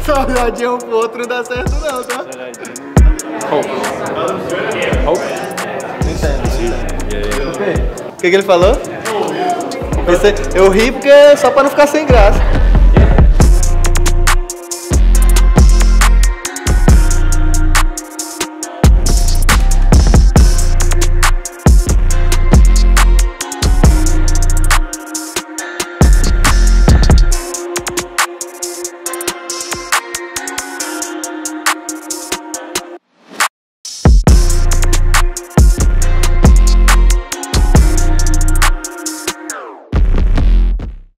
Essa olhadinha um pro outro não dá certo não, tá? O que ele falou? Eu ri porque só pra não ficar sem graça.